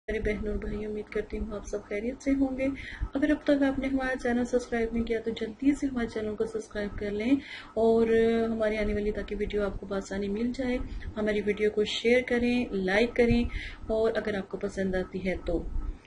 میرے بہنوں اور بھائی، امید کرتی ہوں آپ سب خیریت سے ہوں گے۔ اگر اب تک آپ نے ہمارا چینل سبسکرائب نہیں کیا تو جلدی سے ہمارے چینل کو سبسکرائب کر لیں اور ہماری آنے والی تاکہ ویڈیو آپ کو بآسانی مل جائے۔ ہماری ویڈیو کو شیئر کریں، لائک کریں اور اگر آپ کو پسند آتی ہے تو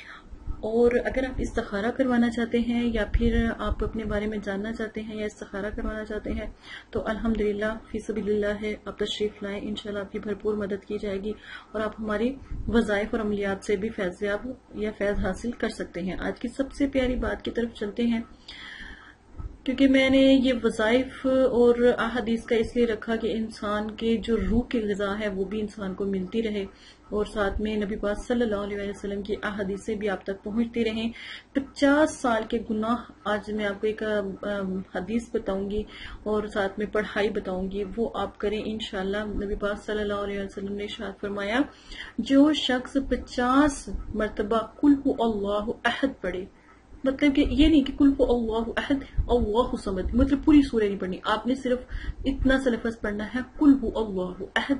اور اگر آپ استخارہ کروانا چاہتے ہیں یا پھر آپ اپنے بارے میں جاننا چاہتے ہیں یا استخارہ کروانا چاہتے ہیں تو الحمدللہ فی سبیل اللہ ہے، آپ تشریف لائیں، انشاءاللہ آپ کی بھرپور مدد کی جائے گی اور آپ ہماری وظائف اور عملیات سے بھی فیضیاب یا فیض حاصل کر سکتے ہیں۔ آج کی سب سے پیاری بات کی طرف چلتے ہیں، کیونکہ میں نے یہ وظائف اور احادیث کا اس لیے رکھا کہ انسان کے جو روح کی غذا ہے وہ بھی انسان کو ملتی رہے اور ساتھ میں نبی پاک صلی اللہ علیہ وسلم کی احادیثیں بھی آپ تک پہنچتی رہیں۔ 50 سال کے گناہ، آج میں آپ کو ایک حدیث بتاؤں گی اور ساتھ میں پڑھائی بتاؤں گی، وہ آپ کریں انشاءاللہ۔ نبی پاک صلی اللہ علیہ وسلم نے ارشاد فرمایا، جو شخص 50 مرتبہ قل هو اللہ احد پڑھے، مطلب کہ یہ نہیں کہ قل هو اللہ احد اللہ صمد، مطلب پوری سورہ نہیں پڑھنی، آپ نے صرف اتنا سا لفظ پڑھنا ہے، قل هو اللہ احد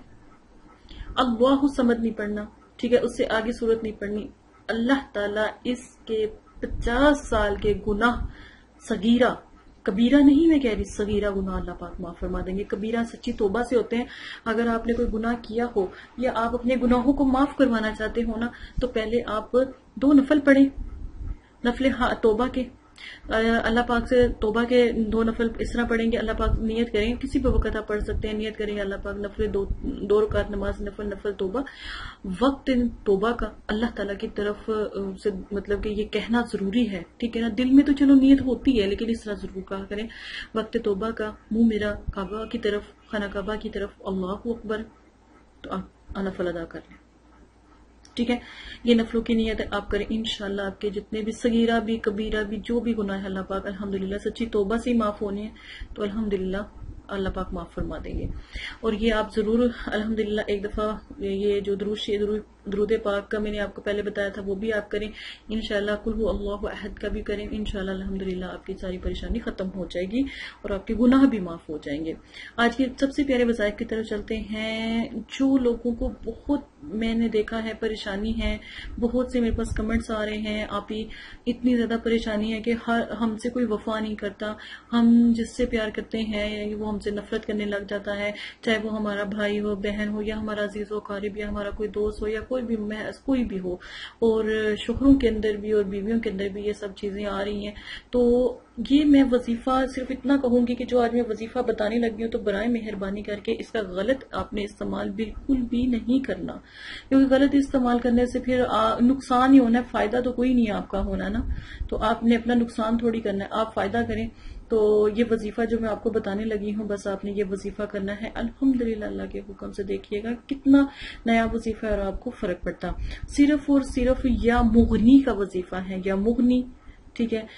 اللہ صمد نہیں پڑھنا، ٹھیک ہے، اس سے آگے سورت نہیں پڑھنی۔ اللہ تعالیٰ اس کے 50 سال کے گناہ، صغیرہ کبیرہ نہیں، میں کہہ رہی صغیرہ گناہ اللہ پاک معاف فرما دیں گے۔ کبیرہ سچی توبہ سے ہوتے ہیں۔ اگر آپ نے کوئی گناہ کیا ہو یا آپ اپنے گناہوں کو معاف کروانا چاہتے ہو نا، تو پہلے آپ 2 نفل پڑھیں، نفل توبہ کے، اللہ پاک سے توبہ کے 2 نفل اس طرح پڑھیں گے۔ اللہ پاک نیت کریں، کسی بھی وقت آپ پڑھ سکتے ہیں، نیت کریں اللہ پاک نفل 2 رکعت نماز نفل توبہ، وقت توبہ کا اللہ تعالیٰ کی طرف سے، مطلب کہ یہ کہنا ضروری ہے، ٹھیک ہے نا، دل میں تو چلو نیت ہوتی ہے لیکن اس طرح ضرور کہا کریں، وقت توبہ کا، منہ میرا کعبہ کی طرف، خانہ کعبہ کی طرف، اللہ اکبر، تو آپ نفل ادا کر لیں، ٹھیک ہے۔ یہ نفلوں کی نیت آپ کریں، انشاءاللہ آپ کے جتنے بھی صغیرہ بھی کبیرہ بھی جو بھی گناہ ہے اللہ پاک الحمدللہ سچی توبہ سے ہی معاف ہونے ہیں، تو الحمدللہ اللہ پاک معاف فرما دیں گے۔ اور یہ آپ ضرور الحمدللہ ایک دفعہ یہ جو درود پاک کا میں نے آپ کو پہلے بتایا تھا وہ بھی آپ کریں انشاءاللہ، قل هو اللہ احد کا بھی کریں انشاءاللہ، الحمدللہ آپ کی ساری پریشانی ختم ہو جائے گی اور آپ کے گناہ بھی معاف ہو جائیں گے۔ آج کے سب سے پیارے وظائف کی طرف چلتے ہیں۔ جو لوگوں کو بہت میں نے دیکھا ہے پریشانی ہے، بہت سے میرے پاس کمنٹس آ رہے ہیں، آپ ہی اتنی زیادہ پریشانی ہے کہ ہم سے کوئی وفا نہیں کرتا، ہم جس سے پیار کرتے ہیں وہ ہم سے نفرت کرنے لگ جاتا ہے، چاہے وہ ہمارا بھائی ہو، بہن ہو، یا ہمارا عزیز و قریب، یا ہمارا کوئی دوست ہو، یا کوئی بھی ہو، اور شوہروں کے اندر بھی اور بیویوں کے اندر بھی یہ سب چیزیں آ رہی ہیں۔ تو یہ میں وظیفہ صرف اتنا کہوں گی کہ جو آج میں وظیفہ بتانے لگی ہوں تو برائے مہربانی کر کے اس کا غلط آپ نے استعمال بالکل بھی نہیں کرنا، کیونکہ غلط استعمال کرنے سے پھر نقصان ہی ہونا ہے، فائدہ تو کوئی نہیں آپ کا ہونا نا، تو آپ نے اپنا نقصان تھوڑی کرنا ہے، آپ فائدہ کریں۔ تو یہ وظیفہ جو میں آپ کو بتانے لگی ہوں، بس آپ نے یہ وظیفہ کرنا ہے الحمدللہ اللہ کے حکم سے، دیکھیے گا کتنا نیا وظیفہ ہے اور آپ کو فرق پڑتا۔ صرف اور صرف یا مغنی کا وظیفہ ہے، یا مغنی، ٹھیک ہے،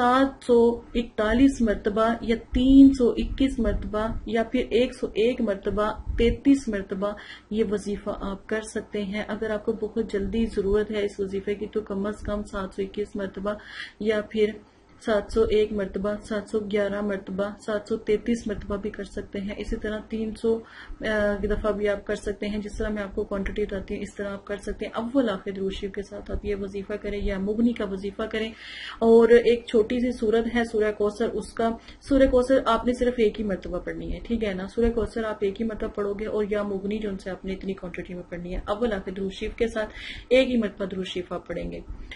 741 مرتبہ یا 321 مرتبہ یا پھر 101 مرتبہ 33 مرتبہ یہ وظیفہ آپ کر سکتے ہیں۔ اگر آپ کو بہت جلدی ضرورت ہے اس وظیفے کی تو کم از کم 721 مرتبہ یا پھر 701 مرتبہ، 711 مرتبہ، 733 مرتبہ بھی کر سکتے ہیں۔ اسی طرح 300 دفعہ بھی آپ کر سکتے ہیں، جس طرح میں آپ کو کوانٹٹی بتاتی ہوں اس طرح آپ کر سکتے ہیں۔ اول آخر درود شریف کے ساتھ آپ یہ وظیفہ کریں یا مغنی کا وظیفہ کریں۔ اور ایک چھوٹی سی سورت ہے سورہ کوثر، اس کا سورہ کوثر آپ نے صرف ایک ہی مرتبہ پڑھنی ہے، ٹھیک ہے نا، سورہ کوثر آپ ایک ہی مرتبہ پڑھو گے، اور یا مغنی جو ان سے آپ نے اتنی کوانٹٹی میں پڑھنی ہے، اول آخر درود شریف کے ساتھ ایک ہی مرتبہ درود شریف آپ پڑھیں گے۔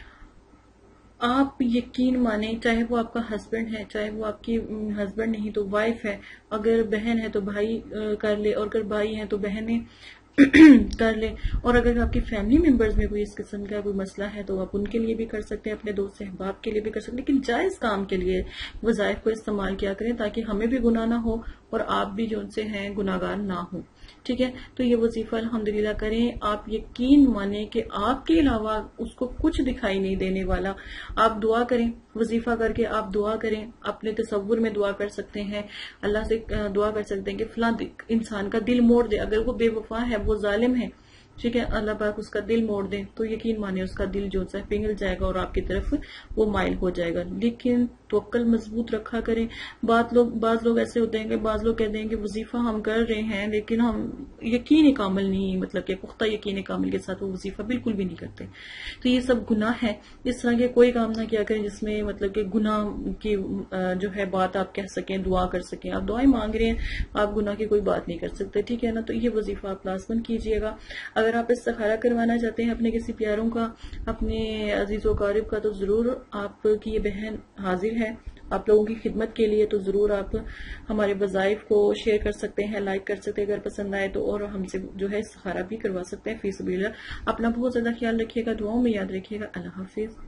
آپ یقین مانیں، چاہے وہ آپ کا ہسبینڈ ہے، چاہے وہ آپ کی ہسبینڈ نہیں تو وائف ہے، اگر بہن ہے تو بھائی کر لے، اور اگر بھائی ہیں تو بہنیں کر لیں، اور اگر آپ کی فیملی ممبرز میں کوئی اس قسم کا کوئی مسئلہ ہے تو آپ ان کے لیے بھی کر سکتے ہیں، اپنے دوست احباب کے لیے بھی کر سکتے ہیں، لیکن جائز کام کے لیے وظائف کو استعمال کیا کریں تاکہ ہمیں بھی گناہ نہ ہو اور آپ بھی جو ان سے ہیں گناہگار نہ ہوں، ٹھیک ہے۔ تو یہ وظیفہ الحمدللہ کریں، آپ یقین مانیں کہ آپ کے علاوہ اس کو کچھ دکھائی نہیں دینے والا۔ آپ دعا کریں، وظیفہ کر کے آپ دعا کریں، اپنے تصور میں دعا کر سکتے ہیں، اللہ سے دعا کر سکتے ہیں کہ فلاں انسان کا دل موڑ دے، اگر وہ بے وفا ہے، وہ ظالم ہے ٹھیک ہے، اللہ پاک اس کا دل موڑ دیں تو یقین مانے اس کا دل جو ہے پگھل جائے گا اور آپ کی طرف وہ مائل ہو جائے گا. لیکن توکل مضبوط رکھا کریں. بعض لوگ ایسے ہوتے ہیں کہ بعض لوگ کہتے ہیں کہ وظیفہ ہم کر رہے ہیں لیکن ہم یقین کامل نہیں، مطلب کہ پختہ یقین کامل کے ساتھ وہ وظیفہ بالکل بھی نہیں کرتے. تو یہ سب گناہ ہے. اس طرح کے کوئی کام نہ کیا کریں جس میں مطلب کہ گناہ کی جو ہے بات آپ کہہ سکیں، دعا کر سکیں. آپ دعائیں مانگ رہے ہیں، آپ گناہ کی کوئی بات نہیں کر سکتے. ٹھیک ہے نا. تو یہ وظیفہ آپ لازماً کیجیے گا. اگر آپ استخارہ کروانا چاہتے ہیں اپنے کسی پیاروں کا، اپنے عزیز و قارب کا، تو ضرور آپ کی یہ بہن حاضر ہے آپ لوگوں کی خدمت کے لیے. تو ضرور آپ ہمارے وظائف کو شیئر کر سکتے ہیں، لائک کر سکتے ہیں اگر پسند آئے تو، اور ہم سے جو ہے استخارہ بھی کروا سکتے ہیں فی سبیل اللہ. اپنا بہت زیادہ خیال رکھیے گا، دعاؤں میں یاد رکھیے گا. اللہ حافظ.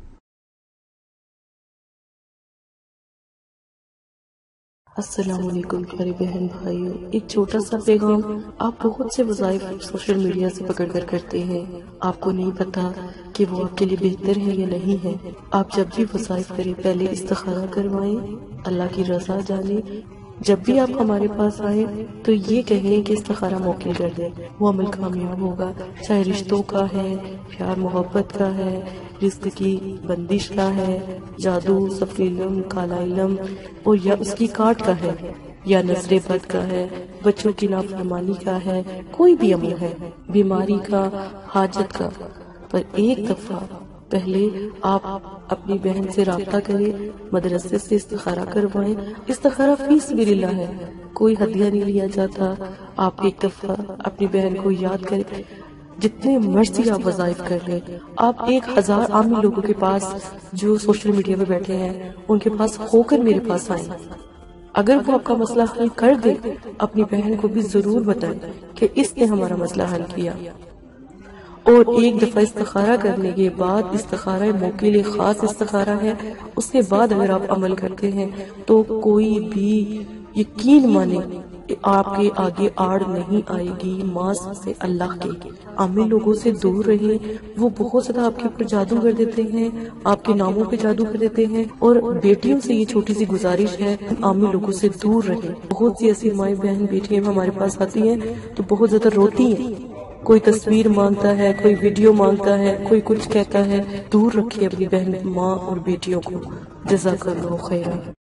السلام علیکم پیارے بہن بھائیوں، ایک چھوٹا سا پیغام. آپ بہت سے وظائف سوشل میڈیا سے پکڑ کر کرتے ہیں، آپ کو نہیں پتا کہ وہ آپ کے لیے بہتر ہے یا نہیں ہے. آپ جب بھی وظائف کریں پہلے استخارہ کروائیں، اللہ کی رضا جانیں. جب بھی آپ ہمارے پاس آئیں تو یہ کہیں کہ استخارہ موکل کر دیں، وہ عمل کامیاب ہوگا. چاہے رشتوں کا ہے، پیار محبت کا ہے، رزق کی بندش کا ہے، جادو، صفر علم، کالا علم، اور یا اس کی کاٹ کا ہے، یا نظر بد کا ہے، بچوں کی نافرمانی کا ہے، کوئی بھی عمل ہے، بیماری کا، حاجت کا. پر ایک دفعہ پہلے آپ اپنی بہن سے رابطہ کریں، مدرسے سے استخارہ کروائیں. استخارہ فی سبیل اللہ ہے، کوئی ہدیہ نہیں لیا جاتا. آپ ایک دفعہ اپنی بہن کو یاد کریں. جتنے مرضی آپ وظائف کر لیں. آپ 1000 عامی لوگوں کے پاس جو سوشل میڈیا پہ بیٹھے ہیں ان کے پاس ہو کر میرے پاس آئیں. اگر وہ آپ کا مسئلہ حل کر دے، اپنی بہن کو بھی ضرور بتائیں کہ اس نے ہمارا مسئلہ حل کیا. اور ایک دفعہ استخارہ کرنے کے بعد، استخارہ موکل خاص استخارہ ہے، اس کے بعد اگر آپ عمل کرتے ہیں تو کوئی بھی یقین مانے آپ کے آگے آڑ نہیں آئے گی. ماس سے اللہ کے عامی لوگوں سے دور رہیں، وہ بہت زیادہ آپ کے اوپر جادو کر دیتے ہیں، آپ کے ناموں پہ جادو کر دیتے ہیں. اور بیٹیوں سے یہ چھوٹی سی گزارش ہے، عامی لوگوں سے دور رہیں. بہت سی ایسی مائیں بہن بیٹیاں ہمارے پاس آتی ہیں تو بہت زیادہ روتی ہیں. کوئی تصویر مانگتا ہے، کوئی ویڈیو مانگتا ہے، کوئی کچھ کہتا ہے. دور رکھیے اپنی بہن، ماں اور بیٹیوں کو. جزاک اللہ خیرا.